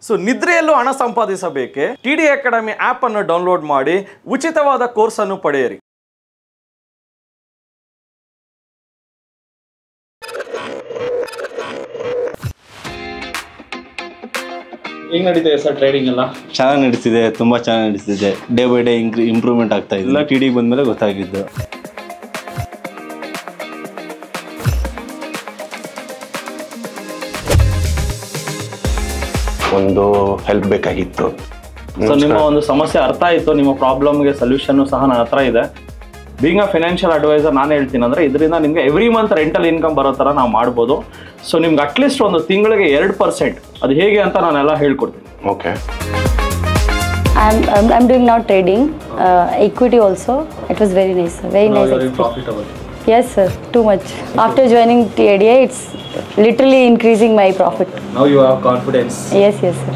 So ನಿದ್ರೆಯಲ್ಲೂ ಹಣ ಸಂಪಾದಿಸಬೇಕೆ? TD ಅಕಾಡೆಮಿ ಆಪ್ ಅನ್ನು ಡೌನ್ಲೋಡ್ ಮಾಡಿ ಉಚಿತವಾದ ಕೋರ್ಸ್ ಅನ್ನು ಪಡೆಯಿರಿ. ಹೇಗೆ ನಡೀತಿದೆ ಸರ್ ಟ್ರೇಡಿಂಗ್ ಎಲ್ಲ? ಚೆನ್ನಾಗಿ ನಡೀತಿದೆ, ತುಂಬಾ ಚೆನ್ನಾಗಿ ನಡೀತಿದೆ. ಡೇ ಬೈ ಡೇ ಇಂಪ್ರೂವ್ಮೆಂಟ್ ಆಗ್ತಾ ಇದೆ. ಎಲ್ಲ TD ಬಂದ್ಮೇಲೆ ಗೊತ್ತಾಗಿದ್ದು. ಒಂದು ಹೆಲ್ಪ್ ಬೇಕಾಗಿತ್ತು. ಸೊ ನಿಮ್ಮ ಒಂದು ಸಮಸ್ಯೆ ಅರ್ಥ ಆಯಿತು, ನಿಮ್ಮ ಪ್ರಾಬ್ಲಮ್ಗೆ ಸೊಲ್ಯೂಷನ್ ಸಹ ನನ್ನ ಹತ್ರ ಇದೆ. ಬೀಯಿಂಗ್ ಅ ಫೈನಾನ್ಷಿಯಲ್ ಅಡ್ವೈಸರ್ ನಾನು ಹೇಳ್ತೀನಿ ಅಂದರೆ ಇದರಿಂದ ನಿಮಗೆ ಎವ್ರಿ ಮಂತ್ ರೆಂಟಲ್ ಇನ್ಕಮ್ ಬರೋ ಥರ ನಾವು ಮಾಡ್ಬೋದು. ಸೊ ನಿಮ್ಗೆ ಅಟ್ಲೀಸ್ಟ್ ಒಂದು ತಿಂಗಳಿಗೆ 2% ಅದು ಹೇಗೆ ಅಂತ ನಾನೆಲ್ಲ ಹೇಳ್ಕೊಡ್ತೀನಿ. Okay. I'm doing now trading, equity also. It was very nice, very nice. Profitable. Yes sir, too much. After joining TDI, it's literally increasing my profit. Now you have confidence. Yes sir.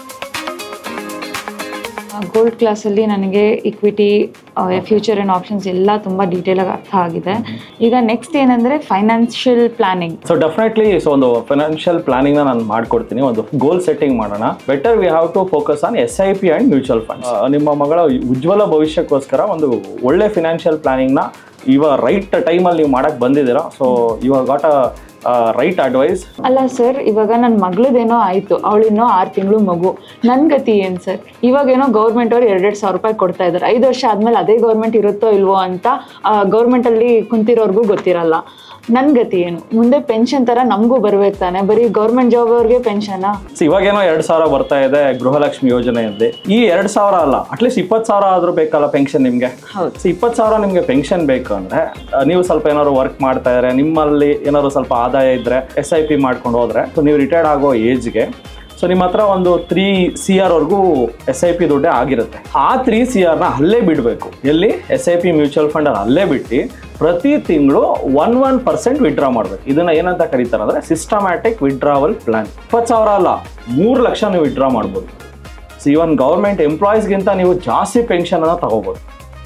Gold ಕ್ಲಾಸಲ್ಲಿ ನನಗೆ equity, future and options ಎಲ್ಲ ತುಂಬ ಡೀಟೇಲಾಗಿ ಅರ್ಥ ಆಗಿದೆ. ಈಗ next ಏನಂದರೆ financial planning. So definitely ಒಂದು financial ಪ್ಲಾನಿಂಗ್ನ ನಾನು ಮಾಡ್ಕೊಡ್ತೀನಿ. ಒಂದು ಗೋಲ್ ಸೆಟ್ಟಿಂಗ್ ಮಾಡೋಣ. Better we have to focus on SIP and mutual funds. ನಿಮ್ಮ ಮಗಳ ಉಜ್ವಲ ಭವಿಷ್ಯಕ್ಕೋಸ್ಕರ ಒಂದು ಒಳ್ಳೆ ಫಿನಾನ್ಷಿಯಲ್ ಪ್ಲಾನಿಂಗ್ನ ಇವಾಗ ರೈಟ್ ಟೈಮಲ್ಲಿ ನೀವು ಮಾಡಕ್ಕೆ ಬಂದಿದ್ದೀರಾ. ಸೊ ಇವಾಗ ಗಾಟ್ ರೈಟ್ ಅಡ್ವೈಸ್. ಅಲ್ಲ ಸರ್, ಇವಾಗ ನನ್ನ ಮಗಳದೇನೋ ಆಯಿತು, ಅವಳಿನ್ನೋ 6 ತಿಂಗಳು ಮಗು, ನನ್ನ ಗತಿ ಏನು ಸರ್? ಇವಾಗೇನೋ ಗೌರ್ಮೆಂಟ್ ಅವ್ರು 2,000 ರೂಪಾಯಿ ಕೊಡ್ತಾ ಇದ್ದಾರೆ. 5 ವರ್ಷ ಆದಮೇಲೆ ಅದೇ ಗೌರ್ಮೆಂಟ್ ಇರುತ್ತೋ ಇಲ್ವೋ ಅಂತ ಗೌರ್ಮೆಂಟಲ್ಲಿ ಕುಂತಿರೋರ್ಗೂ ಗೊತ್ತಿರಲ್ಲ. ನನ್ನ ಗತಿ ಏನು? ಮುಂದೆ ಪೆನ್ಷನ್ ಥರ ನಮಗೂ ಬರ್ಬೇಕು ತಾನೆ, ಬರೀ ಗೌರ್ಮೆಂಟ್ ಜಾಬ್ ಅವ್ರಿಗೆ ಪೆನ್ಷನಾ? ಇವಾಗೇನೋ 2,000 ಬರ್ತಾ ಇದೆ ಗೃಹಲಕ್ಷ್ಮಿ ಯೋಜನೆಯಲ್ಲಿ. ಈ 2,000 ಅಲ್ಲ, ಅಟ್ಲೀಸ್ಟ್ 20,000 ಆದರೂ ಬೇಕಲ್ಲ ಪೆನ್ಷನ್ ನಿಮಗೆ. ಹೌದು. 20,000 ನಿಮಗೆ ಪೆನ್ಷನ್ ಬೇಕು ಅಂದರೆ ನೀವು ಸ್ವಲ್ಪ ಏನಾದ್ರು ವರ್ಕ್ ಮಾಡ್ತಾ ಇದ್ರೆ, ನಿಮ್ಮಲ್ಲಿ ಏನಾದ್ರು ಸ್ವಲ್ಪ ಆದಾಯ ಇದ್ದರೆ SIP ಮಾಡ್ಕೊಂಡು ಹೋದರೆ, ಸೊ ನೀವು ರಿಟೈರ್ಡ್ ಆಗೋ ಏಜ್ಗೆ ಸೊ ನಿಮ್ಮ ಹತ್ರ ಒಂದು 3 CR ವರೆಗೂ SIP ದುಡ್ಡೇ ಆಗಿರುತ್ತೆ. ಆ 3 CRನ ಅಲ್ಲೇ ಬಿಡಬೇಕು. ಎಲ್ಲಿ? SIP ಮ್ಯೂಚುವಲ್ ಫಂಡ್ ಅಲ್ಲೇ ಬಿಟ್ಟು ಪ್ರತಿ ತಿಂಗಳು 1% ವಿಡ್ರಾ ಮಾಡಬೇಕು. ಇದನ್ನ ಏನಂತ ಕರೀತಾರೆ ಅಂದರೆ ಸಿಸ್ಟಮ್ಯಾಟಿಕ್ ವಿಡ್ರಾವಲ್ ಪ್ಲಾನ್. 20,000 ಅಲ್ಲ, 3 ಲಕ್ಷ ನೀವು ವಿಡ್ರಾ ಮಾಡ್ಬೋದು. ಸೊ ಇವನ್ ಗೌರ್ಮೆಂಟ್ ಎಂಪ್ಲಾಯೀಸ್ಗಿಂತ ನೀವು ಜಾಸ್ತಿ ಪೆನ್ಷನ್ ಅನ್ನ ತಗೋಬಹುದು.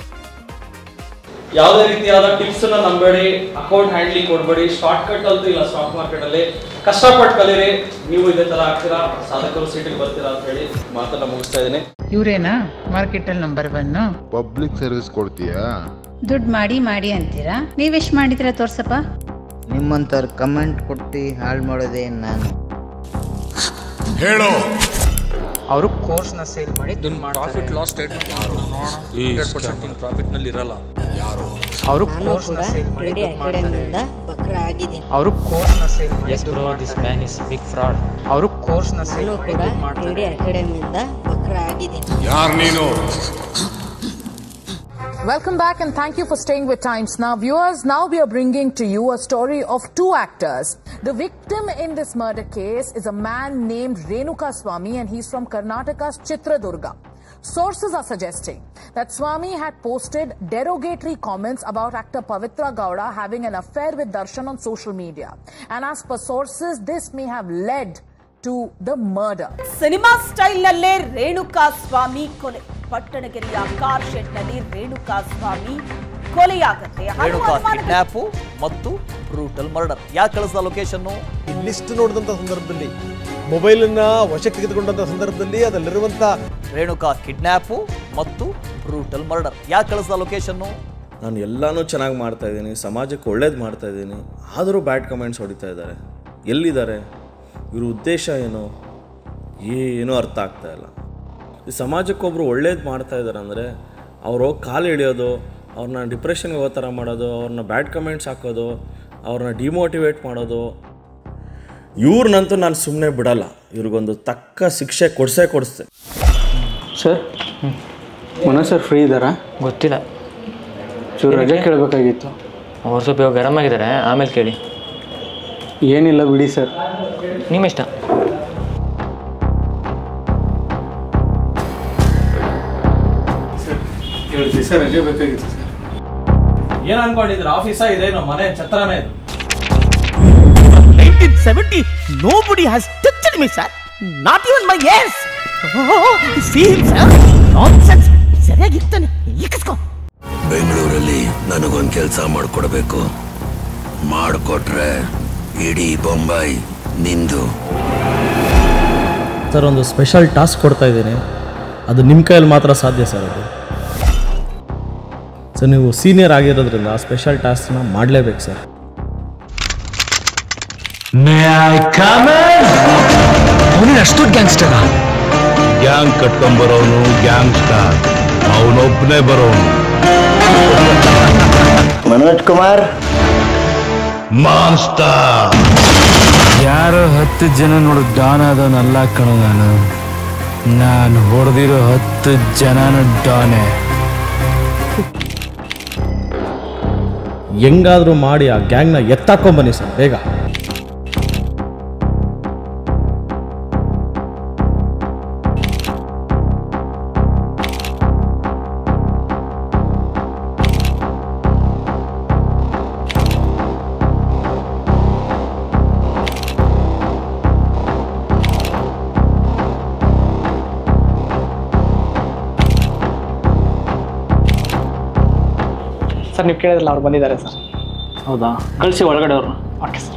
ಯಾವುದೇ ರೀತಿಯಾದ ಟಿಪ್ಸ್ ನಂಬೇಡಿ, ಅಕೌಂಟ್ ಹ್ಯಾಂಡ್ಲಿಂಗ್ ಕೊಡಬೇಡಿ. ಶಾರ್ಟ್ ಕಟ್ ಅಂತೂ ಇಲ್ಲ ಸ್ಟಾಕ್ ಮಾರ್ಕೆಟ್ ಅಲ್ಲಿ. ಕಷ್ಟಪಟ್ಟು ಕಲೀರಿ, ನೀವು ಇದೇ ತರ ಆಗ್ತೀರಾ, ಸಾಧಕರು ಸೀಟಿಗೆ ಬರ್ತೀರಾ ಅಂತ ಹೇಳಿ ಮಾತನ್ನ ಮುಗಿಸ್ತಾ ಇದ್ದೀನಿ. ಇವರೇನಾ ಮಾರ್ಕೆಟ್ ಅಲ್ಲಿ ನಂಬರ್ 1? ಪಬ್ಲಿಕ್ ಸರ್ವಿಸ್ ಕೊಡ್ತೀಯಾ? ದುಡ್ಡು ಮಾಡಿ ಅಂತೀರಾ, ನೀವೆಷ್ಟು ಮಾಡಿದಿರ ತೋರ್ಸಪ್ಪ. ನಿಮ್ಮಂತರ ಕಮೆಂಟ್ ಕೊಟ್ಟು ಹಾಳು ಮಾಡೋದೇ ನಾನು. ಹೇಳೋ. ಅವರು ಕೋರ್ಸ್ನ ಸೇಲ್ ಮಾಡಿ ದುಡ್ಡು ಮಾಡ್ತಾರೆ. ಪ್ರಾಫಿಟ್ ಲಾಸ್ ಸ್ಟೇಟ್ಮೆಂಟ್ ಯಾರು 100% ಪ್ರಾಫಿಟ್ ನಲ್ಲಿ ಇರಲ್ಲ. ಯಾರು ಅವರು ಕೋರ್ಸ್ನ ಸೇಲ್ ಮಾಡಿ ದುಡ್ಡು ಮಾಡ್ತಾರೆ. ಬಕ್ರ ಆಗಿದ್ದೀನಿ. ಅವರು ಕೋರ್ಸ್ನ ಸೇಲ್ ಮಾಡಿ ದುಡ್ಡು ಮಾಡ್ತಾರೆ. This man is big fraud. ಅವರು ಕೋರ್ಸ್ನ ಸೇಲ್ ಮಾಡಿ ದುಡ್ಡು ಮಾಡ್ತಾರೆ. ಅಕಾಡೆಮಿಯಿಂದ ಬಕ್ರ ಆಗಿದ್ದೀನಿ. ಯಾರು ನೀನು? Welcome back and thank you for staying with Times Now. Viewers, now we are bringing to you a story of 2 actors. The victim in this murder case is a man named Renuka Swami and he's from Karnataka's Chitradurga. Sources are suggesting that Swami had posted derogatory comments about actor Pavitra Gowda having an affair with Darshan on social media. And as per sources, this may have led to the murder. Cinema style ನಲ್ಲೇ ರೇಣುಕಾ ಸ್ವಾಮಿ ಕೊಲೆ. ಪಟ್ಟಣಗೆರೆಯ car shed ನಲ್ಲಿ ರೇಣುಕಾ ಸ್ವಾಮಿ ಕೊಲೆಯಾಗುತ್ತೆ. Renuka kidnap ಮತ್ತು brutal murder. ಯಾಕೆ ಕಳಿಸಿದ location? List ನೋಡಿದಂತ ಸಂದರ್ಭದಲ್ಲಿ, mobile ಅನ್ನ ವಶಕ್ಕೆ ತೆಗೆದುಕೊಂಡಂತ ಸಂದರ್ಭದಲ್ಲಿ ಅದರಲ್ಲಿರುವಂತ ರೇಣುಕಾ ಕಿಡ್ನಾಪ್ ಮತ್ತು ಬ್ರೂಟಲ್ ಮರ್ಡರ್. ಯಾಕೆ ಕಳಿಸಿದ ಲೊಕೇಶನ್? ನಾನು ಎಲ್ಲಾನು ಚೆನ್ನಾಗಿ ಮಾಡ್ತಾ ಇದ್ದೀನಿ, ಸಮಾಜಕ್ಕೆ ಒಳ್ಳೇದು ಮಾಡ್ತಾ ಇದ್ದೀನಿ, ಆದರೂ ಬ್ಯಾಡ್ ಕಮೆಂಟ್ಸ್ ಹೊಡಿತಾ ಇದ್ದಾರೆ. ಎಲ್ಲಿದ್ದಾರೆ ಇವ್ರ ಉದ್ದೇಶ? ಏನೂ ಅರ್ಥ ಆಗ್ತಾ ಇಲ್ಲ. ಈ ಸಮಾಜಕ್ಕೊಬ್ರು ಒಳ್ಳೇದು ಮಾಡ್ತಾ ಇದ್ದಾರೆ ಅಂದರೆ ಅವರು ಕಾಲು ಹಿಡಿಯೋದು, ಅವ್ರನ್ನ ಡಿಪ್ರೆಷನ್ಗೆ ಹೋಗೋ ಥರ ಮಾಡೋದು, ಅವ್ರನ್ನ ಬ್ಯಾಡ್ ಕಮೆಂಟ್ಸ್ ಹಾಕೋದು, ಅವ್ರನ್ನ ಡಿಮೋಟಿವೇಟ್ ಮಾಡೋದು, ಇವ್ರನ್ನಂತೂ ನಾನು ಸುಮ್ಮನೆ ಬಿಡಲ್ಲ. ಇವ್ರಿಗೊಂದು ತಕ್ಕ ಶಿಕ್ಷೆ ಕೊಡಿಸ್ತೆ. ಸರ್, ಮನೋಜ್ ಸರ್ ಫ್ರೀ ಇದ್ದಾರಾ? ಗೊತ್ತಿಲ್ಲ, ಚೂರು ರಜೆ ಕೇಳಬೇಕಾಗಿತ್ತು. ಅವ್ರು ಸ್ವಲ್ಪ ಗರಮ್ ಆಗಿದ್ದಾರೆ, ಆಮೇಲೆ ಕೇಳಿ. ಏನಿಲ್ಲ ಬಿಡಿ ಸರ್, ನಿಮ್ಮಿಷ್ಟ. ಸರ್ ರಜೆ ಬೇಕಾಗಿತ್ತು ಸರ್. ಏನ್ ಅನ್ಕೊಂಡಿದ್ರೆ ಆಫೀಸಾ ಇದೇನೋ ಮನೆ ಛತ್ರನೇ ಇದು. 1970 nobody has touched me sir, not even my ears. See him sir, nonsense. ಸರಿಯಾಗಿರ್ತಾನೆ, ಇಕ್ಕಿಸ್ಕೊ. ಬೆಂಗಳೂರಲ್ಲಿ ನನಗೊಂದು ಕೆಲಸ ಮಾಡಿಕೊಡ್ಬೇಕು. ಮಾಡಿಕೊಟ್ರೆ ಇಡೀ ಬೊಂಬೈ ನಿಂದು. ಸರ್ ಒಂದು ಸ್ಪೆಷಲ್ ಟಾಸ್ಕ್ ಕೊಡ್ತಾ ಇದ್ದೀನಿ, ಅದು ನಿಮ್ಮ ಕೈಯಲ್ಲಿ ಮಾತ್ರ ಸಾಧ್ಯ ಸರ್. ಅದು ಸರ್ ನೀವು ಸೀನಿಯರ್ ಆಗಿರೋದ್ರಿಂದ ಆ ಸ್ಪೆಷಲ್ ಟಾಸ್ಕ್ನ ಮಾಡಲೇಬೇಕು ಸರ್. ಅಷ್ಟು ಗ್ಯಾಂಗ್ಸ್ಟರ್ ಗ್ಯಾಂಗ್ ಕಟ್ಕೊಂಬರೋನು ಗ್ಯಾಂಗ್ಸ್ಟರ್, ಅವನೊಬ್ಬನೇ ಬರೋನು. ಮನೋಜ್ ಕುಮಾರ್ ಮಾನ್ಸ್ಟರ್. ಯಾರೋ 10 ಜನ ನೋಡು ಡಾನ್ ಆದವನಲ್ಲ ಕಣೋ ನಾನು ಹೊಡೆದಿರೋ 10 ಜನನ ಡಾನೆ. ಹೆಂಗಾದರೂ ಮಾಡಿ ಆ ಗ್ಯಾಂಗ್ನ ಎತ್ತಾಕೊಂಬನ್ನಿ ಸರ್ ಬೇಗ. ಸರ್ ನೀವು ಕೇಳಿದ್ರಲ್ಲ ಅವ್ರು ಬಂದಿದ್ದಾರೆ ಸರ್. ಹೌದಾ, ಕಳಿಸಿ ಒಳಗಡೆ ಅವರು. Okay sir.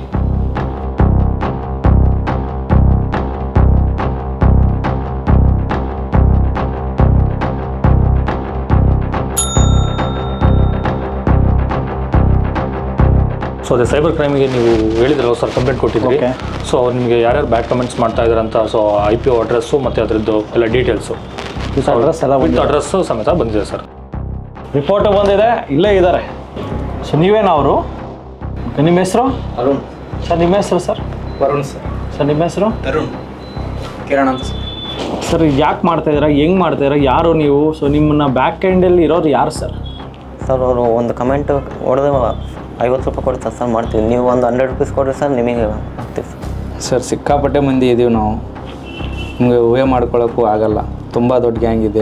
ಸೊ ಅದೇ ಸೈಬರ್ ಕ್ರೈಮಿಗೆ ನೀವು ಹೇಳಿದ್ರಲ್ಲ ಸರ್, ಕಂಪ್ಲೇಂಟ್ ಕೊಟ್ಟಿದ್ರಿ. ಸೊ ಅವ್ರು ನಿಮಗೆ ಯಾರ್ಯಾರು ಬ್ಯಾಡ್ ಕಮೆಂಟ್ಸ್ ಮಾಡ್ತಾ ಇದ್ದಾರೆ ಅಂತ, ಸೊ IPO ಅಡ್ರೆಸ್ಸು ಮತ್ತು ಅದರದ್ದು ಎಲ್ಲ ಡೀಟೇಲ್ಸು ಅಡ್ರೆಸ್ ಎಲ್ಲ ಅಡ್ರೆಸ್ಸು ಸಮೇತ ಬಂದಿದೆ ಸರ್. ರಿಪೋರ್ಟ್ ಬಂದಿದೆ, ಇಲ್ಲೇ ಇದ್ದಾರೆ. ಸೊ ನೀವೇನು ಅವರು? ನಿಮ್ಮ ಹೆಸರು? ಅರುಣ್ ಸರ್. ನಿಮ್ಮ ಹೆಸರು ಸರ್? ವರುಣ್ ಸರ್. ಸರ್ ನಿಮ್ಮ ಹೆಸರು? ತರುಣ್ ಕಿರಣ್ ಅಂತ ಸರ್. ಸರ್ ಯಾಕೆ ಮಾಡ್ತಾಯಿದ್ದೀರಾ, ಹೆಂಗೆ ಮಾಡ್ತಾಯಿದ್ದೀರಾ, ಯಾರು ನೀವು? ಸೊ ನಿಮ್ಮನ್ನ ಬ್ಯಾಕ್ ಎಂಡಲ್ಲಿ ಇರೋರು ಯಾರು ಸರ್? ಸರ್ ಅವರು ಒಂದು ಕಮೆಂಟ್ ಹೊಡೆದು 50 ರೂಪಾಯಿ ಕೊಡ್ತಾರೆ ಸರ್, ಮಾಡ್ತೀವಿ. ನೀವು ಒಂದು 100 ರೂಪೀಸ್ ಕೊಡ್ರಿ ಸರ್, ನಿಮಗೆ ಮಾಡ್ತೀವಿ ಸರ್. ಸಿಕ್ಕಾಪಟ್ಟೆ ಮಂದಿ ಇದ್ದೀವಿ ನಾವು, ನಿಮಗೆ ಊಹೆ ಮಾಡ್ಕೊಳ್ಳೋಕ್ಕೂ ಆಗಲ್ಲ. ತುಂಬ ದೊಡ್ಡ ಗ್ಯಾಂಗ್ ಇದೆ.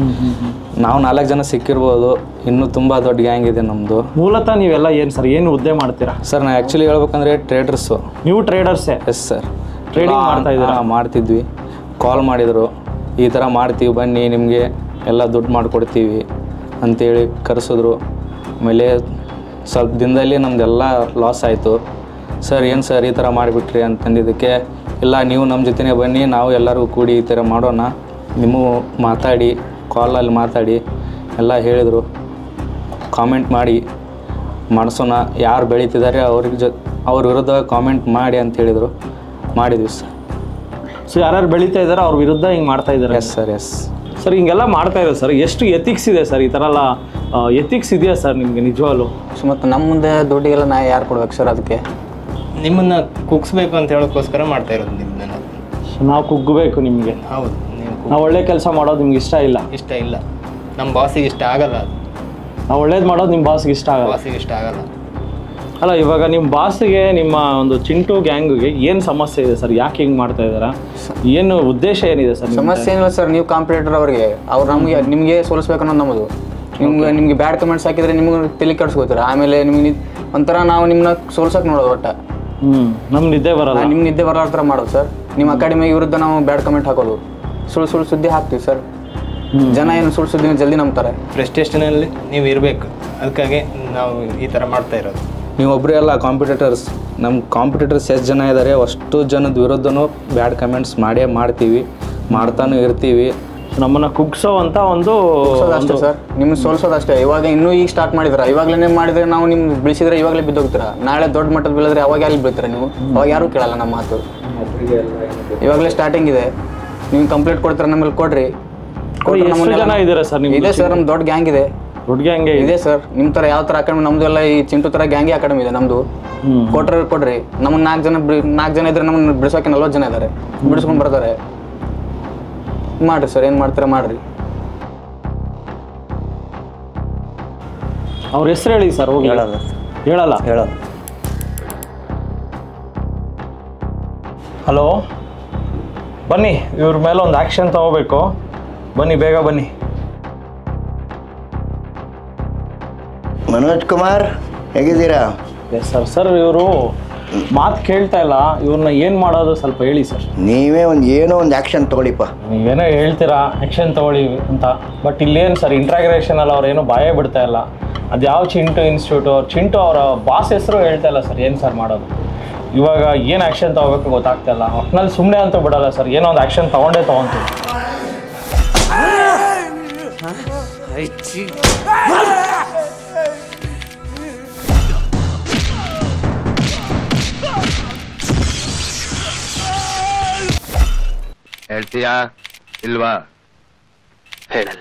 ನಾವು 4 ಜನ ಸಿಕ್ಕಿರ್ಬೋದು, ಇನ್ನೂ ತುಂಬ ದೊಡ್ಡ ಗ್ಯಾಂಗ್ ಇದೆ ನಮ್ಮದು. ಮೂಲತಃ ನೀವೆಲ್ಲ ಏನು ಸರ್, ಏನು ಹುದ್ದೆ ಮಾಡ್ತೀರಾ ಸರ್? ನಾನು ಆ್ಯಕ್ಚುಲಿ ಹೇಳ್ಬೇಕಂದ್ರೆ ಟ್ರೇಡರ್ಸು. ನೀವು ಟ್ರೇಡರ್ಸೇ? Yes sir. ಟ್ರೇಡಿಂಗ್ ಮಾಡ್ತಾ ಇದ್ದೀರಾ? ಮಾಡ್ತಿದ್ವಿ. ಕಾಲ್ ಮಾಡಿದರು, ಈ ಥರ ಮಾಡ್ತೀವಿ ಬನ್ನಿ, ನಿಮಗೆ ಎಲ್ಲ ದುಡ್ಡು ಮಾಡಿಕೊಡ್ತೀವಿ ಅಂಥೇಳಿ ಕರೆಸಿದ್ರು. ಆಮೇಲೆ ಸ್ವಲ್ಪ ದಿನದಲ್ಲಿ ನಮ್ಮದೆಲ್ಲ ಲಾಸ್ ಆಯಿತು. ಸರ್ ಏನು ಸರ್ ಈ ಥರ ಮಾಡಿಬಿಟ್ರಿ ಅಂತಂದಿದ್ದಕ್ಕೆ, ಇಲ್ಲ ನೀವು ನಮ್ಮ ಜೊತೆನೇ ಬನ್ನಿ, ನಾವು ಎಲ್ಲರಿಗೂ ಕೂಡಿ ಈ ಥರ ಮಾಡೋಣ, ನಿಮಗೂ ಮಾತಾಡಿ ಕಾಲಲ್ಲಿ ಮಾತಾಡಿ ಎಲ್ಲ ಹೇಳಿದರು. ಕಾಮೆಂಟ್ ಮಾಡಿ ಮಾಡಿಸೋಣ, ಯಾರು ಬೆಳೀತಿದ್ದಾರೆ ಅವ್ರ ವಿರುದ್ಧ ಕಾಮೆಂಟ್ ಮಾಡಿ ಅಂತ ಹೇಳಿದರು. ಮಾಡಿದ್ವಿ ಸರ್. ಸೊ ಯಾರ್ಯಾರು ಬೆಳೀತಾ ಇದ್ದಾರೆ ಅವ್ರ ವಿರುದ್ಧ ಹಿಂಗೆ ಮಾಡ್ತಾ ಇದ್ದಾರೆ? Yes sir. Yes sir. ಹಿಂಗೆಲ್ಲ ಮಾಡ್ತಾ ಇದೆ ಸರ್, ಎಷ್ಟು ಎಥಿಕ್ಸ್ ಇದೆ ಸರ್? ಈ ಥರ ಎಲ್ಲ ಎಥಿಕ್ಸ್ ಇದೆಯಾ ಸರ್ ನಿಮಗೆ ನಿಜವಾಗ್ಲೂ? ಸೊ ಮತ್ತು ನಮ್ಮ ಮುಂದೆ ದುಡ್ಡಿಗೆಲ್ಲ ನಾ ಯಾರು ಕೊಡ್ಬೇಕು ಸರ್? ಅದಕ್ಕೆ ನಿಮ್ಮನ್ನು ಕುಗ್ಸ್ಬೇಕು ಅಂತ ಹೇಳೋಕ್ಕೋಸ್ಕರ ಮಾಡ್ತಾ ಇರೋದು ನಿಮ್ಮನ್ನ. ನಾವು ಕುಗ್ಗಬೇಕು ನಿಮಗೆ? ಹೌದು. ನಾವು ಒಳ್ಳೆ ಕೆಲಸ ಮಾಡೋದು ನಿಮ್ಗೆ ಇಷ್ಟ ಇಲ್ಲ? ಇಷ್ಟ ಇಲ್ಲ. ನಮ್ಮ ಬಾಸಿಗೆ ಇಷ್ಟ ಆಗಲ್ಲ ಅದು. ನಾವು ಒಳ್ಳೇದು ಮಾಡೋದು ನಿಮ್ಮ ಬಾಸಿಗೆ ಇಷ್ಟ ಆಗಲ್ಲ? ಬಾಸಿಗೆ ಇಷ್ಟ ಆಗಲ್ಲ. ಅಲ್ಲ, ಇವಾಗ ನಿಮ್ಮ ಬಾಸಿಗೆ ನಿಮ್ಮ ಒಂದು ಚಿಂಟು ಗ್ಯಾಂಗಿಗೆ ಏನು ಸಮಸ್ಯೆ ಇದೆ ಸರ್? ಯಾಕೆ ಹಿಂಗೆ ಮಾಡ್ತಾ ಇದ್ದಾರಾ? ಏನು ಉದ್ದೇಶ ಏನಿದೆ ಸರ್? ಸಮಸ್ಯೆ ಏನಿಲ್ಲ ಸರ್, ನೀವು ಕಾಂಪಿಟೇಟರ್ ಅವ್ರಿಗೆ, ಅವ್ರು ನಿಮಗೆ ಸೋಲಿಸ್ಬೇಕು ಅನ್ನೋದು ನಮ್ಮದು. ನಿಮ್ಗೆ ಬ್ಯಾಡ್ ಕಮೆಂಟ್ಸ್ ಹಾಕಿದರೆ ನಿಮ್ಗೆ ತಲೆ ಕೆಡಿಸ್ಕೋತೀರ, ಆಮೇಲೆ ನಿಮ್ಗೆ ಒಂಥರ ನಾವು ನಿಮ್ಮನ್ನ ಸೋಲ್ಸಕ್ಕೆ ನೋಡೋದು ಒಟ್ಟು. ನಮ್ಗೆ ನಿದ್ದೆ ಬರಲ್ಲ. ನಿಮ್ಗೆ ನಿದ್ದೆ ಬರೋ ಥರ ಮಾಡೋದು ಸರ್. ನಿಮ್ಮ ಅಕಾಡೆಮಿ ವಿರುದ್ಧ ನಾವು ಬ್ಯಾಡ್ ಕಮೆಂಟ್ ಹಾಕೋದು, ಸುಳ್ಳು ಸುದ್ದಿ ಹಾಕ್ತೀವಿ ಸರ್. ಜನ ಏನು ಸುಳ್ಳು ಸುದ್ದಿನ ಜಲ್ದಿ ನಂಬ್ತಾರೆ. ಪ್ರೆಸ್ಟೇಷನಲ್ಲಿ ನೀವು ಇರಬೇಕು, ಅದಕ್ಕಾಗಿ ನಾವು ಈ ಥರ ಮಾಡ್ತಾ ಇರೋದು. ನೀವೊಬ್ಬರೇ ಅಲ್ಲ ಕಾಂಪಿಟೇಟರ್ಸ್. ನಮ್ಮ ಕಾಂಪಿಟೇಟರ್ಸ್ ಎಷ್ಟು ಜನ ಇದ್ದಾರೆ, ಅಷ್ಟು ಜನದ ವಿರುದ್ಧನೂ ಬ್ಯಾಡ್ ಕಮೆಂಟ್ಸ್ ಮಾಡ್ತೀವಿ, ಮಾಡ್ತಾನೂ ಇರ್ತೀವಿ. ನಮ್ಮನ್ನು ಕುಗ್ಸೋ ಅಂತ ಒಂದು ಅಷ್ಟೇ ಸರ್, ನಿಮ್ಗೆ ಸೋಲ್ಸೋದಷ್ಟೇ. ಇವಾಗ ಇನ್ನೂ ಈಗ ಸ್ಟಾರ್ಟ್ ಮಾಡಿದ್ರೆ, ಇವಾಗಲೇ ಮಾಡಿದರೆ ನಾವು ನಿಮ್ಗೆ ಬೆಳೆಸಿದ್ರೆ ಇವಾಗಲೇ ಬಿದ್ದೋಗ್ತೀರಾ. ನಾಳೆ ದೊಡ್ಡ ಮಟ್ಟದ ಬೆಳೆದ್ರೆ ಅವಾಗ ಅಲ್ಲಿ ಬೀಳ್ತೀರಾ ನೀವು, ಅವಾಗ ಯಾರೂ ಕೇಳಲ್ಲ ನಮ್ಮ ಮಾತು. ಇವಾಗಲೇ ಸ್ಟಾರ್ಟಿಂಗ್ ಇದೆ, ನೀವು ಕಂಪ್ಲೀಟ್ ಕೊಡ್ತೀರಾ, ನಮ್ಮಲ್ಲಿ ಕೊಡ್ರಿ. ಜನ ಇದ್ದಾರೆ ಸರ್? ಇದೆ ಸರ್, ನಮ್ಮ ದೊಡ್ಡ ಗ್ಯಾಂಗ್ ಇದೆ. ದೊಡ್ಡ ಗ್ಯಾಂಗ್ ಇದೆ ಸರ್. ನಿಮ್ಮ ಥರ ಯಾವ ಥರ ಅಕಾಡೆಮಿ ನಮ್ಮದು ಎಲ್ಲ ಈ ಚಿಂಟು ಥರ ಗ್ಯಾಂಗಿ ಅಕಾಡೆಮಿ ಇದೆ ನಮ್ಮದು. ಕೊಡ್ರಿ. ನಮ್ಮನ್ನು 4 ಜನ ಇದ್ರೆ ನಮ್ಮನ್ನು ಬಿಡಿಸೋಕೆ 40 ಜನ ಇದ್ದಾರೆ, ಬಿಡಿಸ್ಕೊಂಡು ಬರ್ತಾರೆ. ಮಾಡಿರಿ ಸರ್, ಏನು ಮಾಡ್ತೀರಾ ಮಾಡಿರಿ. ಅವ್ರ ಹೆಸರು ಹೇಳಿ ಸರ್. ಹೋಗಿ ಹೇಳಲ್ಲ. ಹಲೋ, ಬನ್ನಿ, ಇವ್ರ ಮೇಲೆ ಒಂದು ಆ್ಯಕ್ಷನ್ ತಗೋಬೇಕು. ಬನ್ನಿ, ಬೇಗ ಬನ್ನಿ. ಮನೋಜ್ ಕುಮಾರ್ ಹೇಗಿದ್ದೀರಾ? Yes sir. ಸರ್ ಇವರು ಮಾತು ಕೇಳ್ತಾ ಇಲ್ಲ, ಇವ್ರನ್ನ ಏನು ಮಾಡೋದು ಸ್ವಲ್ಪ ಹೇಳಿ ಸರ್. ನೀವೇ ಏನೋ ಒಂದು ಆ್ಯಕ್ಷನ್ ತೊಗೊಳ್ಳಿಪ್ಪ. ನೀವೇನೋ ಹೇಳ್ತೀರಾ ಆ್ಯಕ್ಷನ್ ತೊಗೊಳ್ಳಿ ಅಂತ, ಬಟ್ ಇಲ್ಲೇನು ಸರ್ ಇಂಟ್ರಾಗ್ರೇಷನಲ್ಲಿ ಅವ್ರೇನೋ ಭಯ ಬಿಡ್ತಾ ಇಲ್ಲ. ಅದು ಯಾವ ಚಿಂಟು ಇನ್ಸ್ಟಿಟ್ಯೂಟು, ಚಿಂಟು ಅವರ ಬಾಸ್ ಹೆಸರು ಹೇಳ್ತಾ ಇಲ್ಲ ಸರ್. ಏನು ಸರ್ ಮಾಡೋದು? ಇವಾಗ ಏನು ಆ್ಯಕ್ಷನ್ ತೊಗೋಬೇಕು ಗೊತ್ತಾಗ್ತಾ ಇಲ್ಲ. ಒಟ್ಟಿನಲ್ಲಿ ಸುಮ್ಮನೆ ಅಂತೂ ಬಿಡಲ್ಲ ಸರ್, ಏನೋ ಒಂದು ಆ್ಯಕ್ಷನ್ ತೊಗೊಂತೀವಿ. ಹೇಳ್ತೀಯಾ ಇಲ್ವಾ? ಹೇಳಲ್ಲ.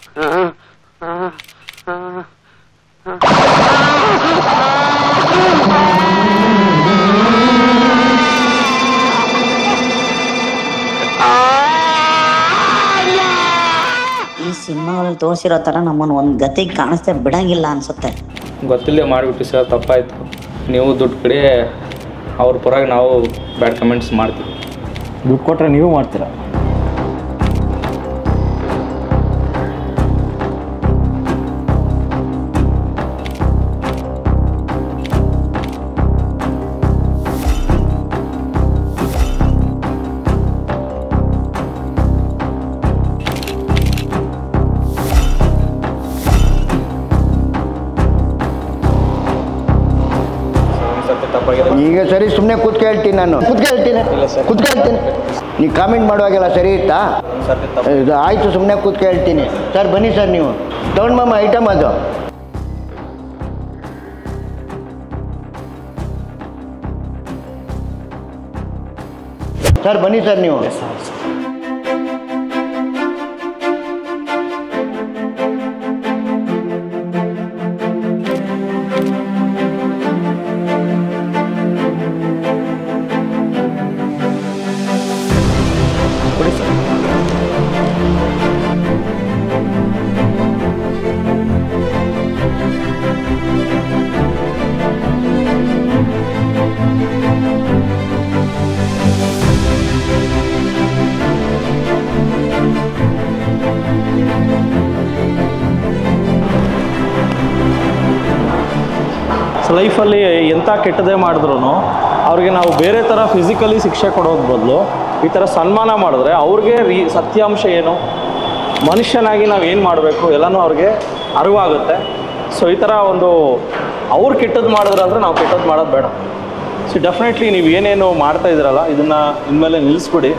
ಈ ಸಿನಿಮಾಗಳಲ್ಲಿ ತೋರಿಸಿರೋ ಥರ ನಮ್ಮನ್ನು ಒಂದು ಗತಿಗೆ ಕಾಣಿಸ್ತೇ ಬಿಡಂಗಿಲ್ಲ ಅನ್ಸುತ್ತೆ. ಗೊತ್ತಿಲ್ಲದೆ ಮಾಡಿಬಿಟ್ಟು ಸರ್, ತಪ್ಪಾಯಿತು. ನೀವು ದುಡ್ಡು ಕಡೆ ಅವ್ರ ಪರವಾಗಿ ನಾವು ಬ್ಯಾಡ್ ಕಮೆಂಟ್ಸ್ ಮಾಡ್ತೀವಿ. ದುಡ್ಡು ಕೊಟ್ಟರೆ ನೀವು ಮಾಡ್ತೀರಾ? ಈಗ ಸರಿ ಸುಮ್ಮನೆ ಕೂತ್ಕೇಳ್ತೀನಿ ನಾನು. ಕೂತ್ಕೇಳ್ತೀನಿ. ನೀ ಕಾಮೆಂಟ್ ಮಾಡುವಾಗೆಲ್ಲ ಸರಿ ಇತ್ತಾ? ಇದು ಆಯಿತು, ಸುಮ್ಮನೆ ಕೂತ್ಕೇಳ್ತೀನಿ. ಸರ್ ಬನ್ನಿ ಸರ್, ನೀವು ತಗೊಂಡು ಮಾಮ ಐಟಮ್ ಅದು. ಸರ್ ಬನ್ನಿ ಸರ್ ನೀವು. ಲೈಫಲ್ಲಿ ಎಂಥ ಕೆಟ್ಟದೇ ಮಾಡಿದ್ರು ಅವ್ರಿಗೆ ನಾವು ಬೇರೆ ಥರ ಫಿಸಿಕಲಿ ಶಿಕ್ಷೆ ಕೊಡೋದು ಬದಲು ಈ ಥರ ಸನ್ಮಾನ ಮಾಡಿದ್ರೆ ಅವ್ರಿಗೆ ಸತ್ಯಾಂಶ ಏನು, ಮನುಷ್ಯನಾಗಿ ನಾವು ಏನು ಮಾಡಬೇಕು ಎಲ್ಲನೂ ಅವ್ರಿಗೆ ಅರಿವಾಗುತ್ತೆ. ಸೊ ಈ ಥರ ಒಂದು ಅವ್ರು ಕೆಟ್ಟದ್ದು ಮಾಡಿದ್ರೆ ಅಂದರೆ ನಾವು ಕೆಟ್ಟದ್ದು ಮಾಡೋದು ಬೇಡ. ಸೊ ಡೆಫಿನೆಟ್ಲಿ ನೀವು ಏನೇನು ಮಾಡ್ತಾ ಇದ್ದೀರಲ್ಲ ಇದನ್ನು ಇನ್ಮೇಲೆ ನಿಲ್ಲಿಸ್ಬಿಡಿ.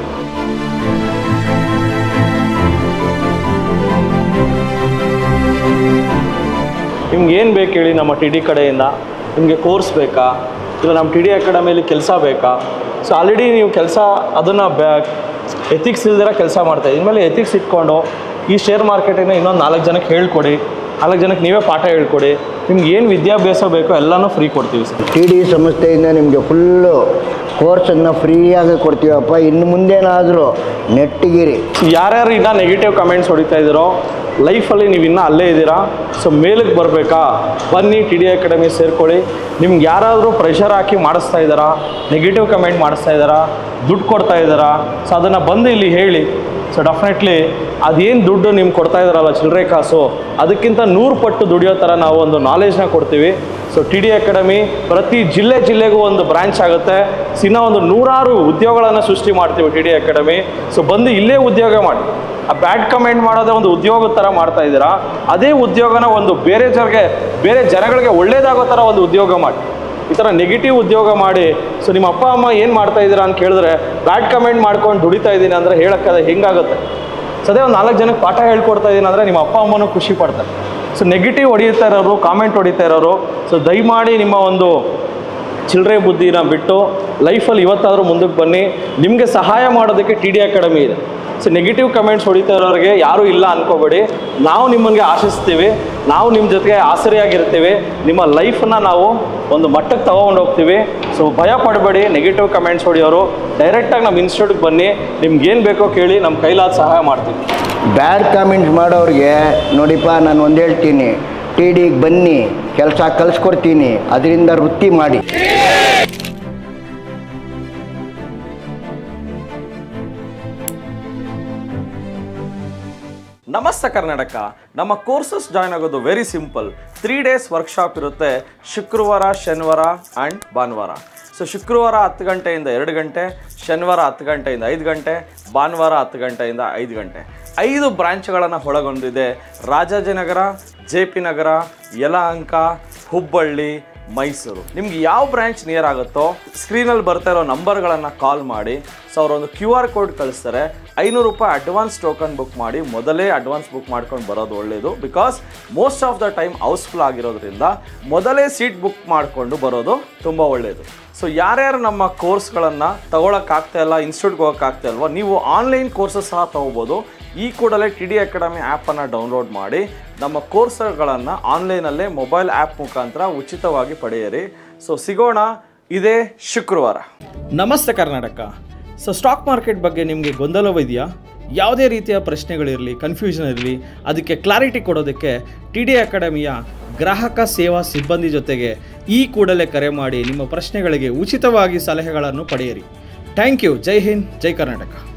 ನಿಮ್ಗೆ ಏನು ಬೇಕು ಹೇಳಿ ನಮ್ಮ ಟಿ ಡಿ ಕಡೆಯಿಂದ. ನಿಮಗೆ ಕೋರ್ಸ್ ಬೇಕಾ, ಇಲ್ಲ ನಮ್ಮ ಟಿ ಡಿ ಅಕಾಡೆಮಿಯಲ್ಲಿ ಕೆಲಸ ಬೇಕಾ? ಸೊ ಆಲ್ರೆಡಿ ನೀವು ಕೆಲಸ ಅದನ್ನು ಎಥಿಕ್ಸ್ ಇಲ್ದಿರ ಕೆಲಸ ಮಾಡ್ತಾಯಿದ್ದೀವಿ. ಇನ್ಮೇಲೆ ಎಥಿಕ್ಸ್ ಇಟ್ಕೊಂಡು ಈ ಶೇರ್ ಮಾರ್ಕೆಟಿನ ಇನ್ನೊಂದು 4 ಜನಕ್ಕೆ ಹೇಳ್ಕೊಡಿ, 4 ಜನಕ್ಕೆ ನೀವೇ ಪಾಠ ಹೇಳ್ಕೊಡಿ. ನಿಮ್ಗೆ ಏನು ವಿದ್ಯಾಭ್ಯಾಸ ಬೇಕೋ ಎಲ್ಲನೂ ಫ್ರೀ ಕೊಡ್ತೀವಿ ಸರ್. ಟಿ ಡಿ ಸಂಸ್ಥೆಯಿಂದ ನಿಮಗೆ ಫುಲ್ಲು ಕೋರ್ಸನ್ನು ಫ್ರೀಯಾಗಿ ಕೊಡ್ತೀವಪ್ಪ. ಇನ್ನು ಮುಂದೇನಾದರೂ ನೆಟ್ಟಿಗಿರಿ. ಯಾರ್ಯಾರು ಇನ್ನೂ ನೆಗೆಟಿವ್ ಕಮೆಂಟ್ಸ್ ಹೊಡಿತಾ ಇದ್ದೀರೋ, ಲೈಫಲ್ಲಿ ನೀವು ಇನ್ನೂ ಅಲ್ಲೇ ಇದ್ದೀರಾ, ಸೊ ಮೇಲಕ್ಕೆ ಬರಬೇಕಾ, ಬನ್ನಿ ಟಿ ಡಿ ಅಕಾಡೆಮಿ ಸೇರ್ಕೊಳ್ಳಿ. ನಿಮ್ಗೆ ಯಾರಾದರೂ ಪ್ರೆಷರ್ ಹಾಕಿ ಮಾಡಿಸ್ತಾ ಇದ್ದಾರಾ, ನೆಗೆಟಿವ್ ಕಮೆಂಟ್ ಮಾಡಿಸ್ತಾ ಇದ್ದಾರಾ, ದುಡ್ಡು ಕೊಡ್ತಾ ಇದ್ದಾರಾ, ಸೊ ಅದನ್ನು ಬಂದು ಇಲ್ಲಿ ಹೇಳಿ. ಸೊ ಡೆಫಿನೆಟ್ಲಿ ಅದೇನು ದುಡ್ಡು ನಿಮ್ಗೆ ಕೊಡ್ತಾ ಇದ್ದಾರಲ್ಲ ಚಿಲ್ಲರೆ ಕಾಸು, ಅದಕ್ಕಿಂತ 100 ಪಟ್ಟು ದುಡಿಯೋ ಥರ ನಾವು ಒಂದು ನಾಲೆಜ್ನ ಕೊಡ್ತೀವಿ. ಸೊ ಟಿ ಡಿ ಅಕಾಡೆಮಿ ಪ್ರತಿ ಜಿಲ್ಲೆಗೂ ಒಂದು ಬ್ರಾಂಚ್ ಆಗುತ್ತೆ. ಇನ್ನೂ ಒಂದು 100 ಉದ್ಯೋಗಗಳನ್ನು ಸೃಷ್ಟಿ ಮಾಡ್ತೀವಿ ಟಿ ಡಿ ಅಕಾಡೆಮಿ. ಸೊ ಬಂದು ಇಲ್ಲೇ ಉದ್ಯೋಗ ಮಾಡಿ. ಆ ಬ್ಯಾಡ್ ಕಮೆಂಟ್ ಮಾಡೋದೇ ಒಂದು ಉದ್ಯೋಗದ ಥರ ಮಾಡ್ತಾ ಇದ್ದೀರಾ, ಅದೇ ಉದ್ಯೋಗನ ಒಂದು ಬೇರೆ ಜನಗಳಿಗೆ ಒಳ್ಳೇದಾಗೋ ಥರ ಒಂದು ಉದ್ಯೋಗ ಮಾಡಿ. ಈ ಥರ ನೆಗೆಟಿವ್ ಉದ್ಯೋಗ ಮಾಡಿ ಸೊ ನಿಮ್ಮ ಅಪ್ಪ ಅಮ್ಮ ಏನು ಮಾಡ್ತಾ ಇದ್ದೀರಾ ಅಂತ ಕೇಳಿದ್ರೆ ಬ್ಯಾಡ್ ಕಮೆಂಟ್ ಮಾಡ್ಕೊಂಡು ದುಡಿತಾ ಇದ್ದೀನಿ ಅಂದರೆ ಹೇಳೋಕ್ಕದ ಹೆಂಗಾಗುತ್ತೆ? ಸೊ ಅದೇ ಒಂದು 4 ಜನಕ್ಕೆ ಪಾಠ ಹೇಳ್ಕೊಡ್ತಾ ಇದ್ದೀನಿ ಅಂದರೆ ನಿಮ್ಮ ಅಪ್ಪ ಅಮ್ಮನೂ ಖುಷಿ ಪಡ್ತಾರೆ. ಸೊ ನೆಗೆಟಿವ್ ಹೊಡಿತಾ ಇರೋರು, ಕಾಮೆಂಟ್ ಹೊಡಿತಾ ಇರೋರು, ಸೊ ದಯಮಾಡಿ ನಿಮ್ಮ ಒಂದು ಚಿಲ್ಲರೆ ಬುದ್ಧಿನ ಬಿಟ್ಟು ಲೈಫಲ್ಲಿ ಇವತ್ತಾದರೂ ಮುಂದಕ್ಕೆ ಬನ್ನಿ. ನಿಮಗೆ ಸಹಾಯ ಮಾಡೋದಕ್ಕೆ ಟಿ ಡಿ ಅಕಾಡೆಮಿ ಇದೆ. ಸೊ ನೆಗೆಟಿವ್ ಕಮೆಂಟ್ಸ್ ಹೊಡಿತಾ ಇರೋರಿಗೆ ಯಾರೂ ಇಲ್ಲ ಅಂದ್ಕೋಬೇಡಿ. ನಾವು ನಿಮ್ಮನಿಗೆ ಆಶಿಸ್ತೀವಿ, ನಾವು ನಿಮ್ಮ ಜೊತೆಗೆ ಆಸರೆಯಾಗಿರ್ತೀವಿ. ನಿಮ್ಮ ಲೈಫನ್ನ ನಾವು ಒಂದು ಮಟ್ಟಕ್ಕೆ ತಗೊಂಡು ಹೋಗ್ತೀವಿ. ಸೊ ಭಯ ಪಡಬೇಡಿ. ನೆಗೆಟಿವ್ ಕಮೆಂಟ್ಸ್ ಹೊಡಿಯೋರು ಡೈರೆಕ್ಟಾಗಿ ನಮ್ಮ ಇನ್ಸ್ಟಿಟ್ಯೂಟ್ಗೆ ಬನ್ನಿ, ನಿಮ್ಗೇನು ಬೇಕೋ ಕೇಳಿ, ನಮ್ಮ ಕೈಲಾದ ಸಹಾಯ ಮಾಡ್ತೀವಿ. ಬ್ಯಾಡ್ ಕಾಮೆಂಟ್ಸ್ ಮಾಡೋರಿಗೆ ನೋಡಿಪ್ಪ, ನಾನು ಒಂದು ಹೇಳ್ತೀನಿ, ಟಿ ಡಿಗೆ ಬನ್ನಿ, ಕೆಲಸ ಕಲಿಸ್ಕೊಡ್ತೀನಿ, ಅದರಿಂದ ವೃತ್ತಿ ಮಾಡಿ. ನಮಸ್ತೆ ಕರ್ನಾಟಕ. ನಮ್ಮ ಕೋರ್ಸಸ್ ಜಾಯ್ನ್ ಆಗೋದು ವೆರಿ ಸಿಂಪಲ್. 3 days ವರ್ಕ್ಶಾಪ್ ಇರುತ್ತೆ, ಶುಕ್ರವಾರ, ಶನಿವಾರ ಆ್ಯಂಡ್ ಭಾನುವಾರ. ಸೊ ಶುಕ್ರವಾರ 10 ಗಂಟೆಯಿಂದ 2 ಗಂಟೆ, ಶನಿವಾರ 10 ಗಂಟೆಯಿಂದ 5 ಗಂಟೆ, ಭಾನುವಾರ 10 ಗಂಟೆಯಿಂದ 5 ಗಂಟೆ. 5 ಬ್ರಾಂಚ್ಗಳನ್ನು ಒಳಗೊಂಡಿದೆ. ರಾಜಾಜಿನಗರ, JP ನಗರ, ಯಲಹಂಕ, ಹುಬ್ಬಳ್ಳಿ, ಮೈಸೂರು. ನಿಮ್ಗೆ ಯಾವ ಬ್ರಾಂಚ್ ನಿಯರ್ ಆಗುತ್ತೋ ಸ್ಕ್ರೀನಲ್ಲಿ ಬರ್ತಾ ಇರೋ ನಂಬರ್ಗಳನ್ನು ಕಾಲ್ ಮಾಡಿ. ಸೊ ಅವರೊಂದು QR ಕೋಡ್ ಕಳಿಸ್ತಾರೆ. 500 ರೂಪಾಯಿ ಅಡ್ವಾನ್ಸ್ ಟೋಕನ್ ಬುಕ್ ಮಾಡಿ, ಮೊದಲೇ ಅಡ್ವಾನ್ಸ್ ಬುಕ್ ಮಾಡ್ಕೊಂಡು ಬರೋದು ಒಳ್ಳೆಯದು. Because most of the time housefull ಆಗಿರೋದ್ರಿಂದ ಮೊದಲೇ ಸೀಟ್ ಬುಕ್ ಮಾಡಿಕೊಂಡು ಬರೋದು ತುಂಬ ಒಳ್ಳೆಯದು. ಸೊ ಯಾರ್ಯಾರು ನಮ್ಮ ಕೋರ್ಸ್ಗಳನ್ನು ತಗೊಳಕ್ಕಾಗ್ತಾ ಇಲ್ಲ, ಇನ್ಸ್ಟಿಟ್ಯೂಟ್ಗೆ ಹೋಗೋಕ್ಕಾಗ್ತಾ ಇಲ್ವೋ, ನೀವು ಆನ್ಲೈನ್ ಕೋರ್ಸಸ್ ಸಹ ತೊಗೋಬೋದು. ಈ ಕೂಡಲೇ TD ಅಕಾಡೆಮಿ ಆ್ಯಪನ್ನು ಡೌನ್ಲೋಡ್ ಮಾಡಿ ನಮ್ಮ ಕೋರ್ಸ್ಗಳನ್ನು ಆನ್ಲೈನಲ್ಲೇ ಮೊಬೈಲ್ ಆ್ಯಪ್ ಮುಖಾಂತರ ಉಚಿತವಾಗಿ ಪಡೆಯಿರಿ. ಸೊ ಸಿಗೋಣ ಇದೇ ಶುಕ್ರವಾರ. ನಮಸ್ತೆ ಕರ್ನಾಟಕ. ಸೊ ಸ್ಟಾಕ್ ಮಾರ್ಕೆಟ್ ಬಗ್ಗೆ ನಿಮಗೆ ಗೊಂದಲವಿದೆಯಾ? ಯಾವುದೇ ರೀತಿಯ ಪ್ರಶ್ನೆಗಳಿರಲಿ, ಕನ್ಫ್ಯೂಷನ್ ಇರಲಿ, ಅದಕ್ಕೆ ಕ್ಲಾರಿಟಿ ಕೊಡೋದಕ್ಕೆ TD ಅಕಾಡೆಮಿಯ ಗ್ರಾಹಕ ಸೇವಾ ಸಿಬ್ಬಂದಿ ಜೊತೆಗೆ ಈ ಕೂಡಲೇ ಕರೆ ಮಾಡಿ ನಿಮ್ಮ ಪ್ರಶ್ನೆಗಳಿಗೆ ಉಚಿತವಾಗಿ ಸಲಹೆಗಳನ್ನು ಪಡೆಯಿರಿ. Thank you. ಜೈ ಹಿಂದ್, ಜೈ ಕರ್ನಾಟಕ.